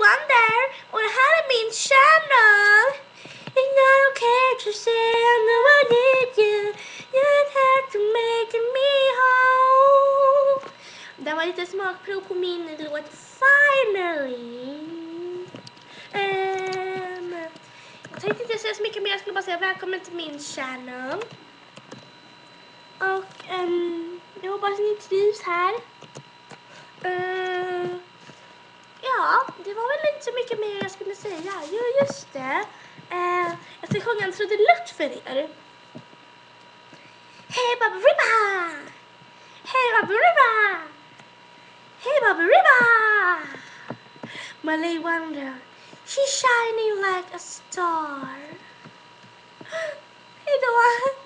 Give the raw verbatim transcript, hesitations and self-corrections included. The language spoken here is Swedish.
MalayWonder och det här är min channel. It's not okay to say I know I need you. You had to make me whole. Det var lite smakprov på min låt Finally. Um, jag tänkte inte säga så mycket mer, jag skulle bara säga välkommen till min channel. Och um, jag hoppas ni trivs här. Uh, ja, det var väl inte så mycket mer jag skulle säga. Jo, just det. Uh, jag ska sjunga en trudelutt för er. Hey Baba Ribba! Hey Baba Ribba! Hey Baba Ribba! MalayWonder, she's shining like a star. Hejdå!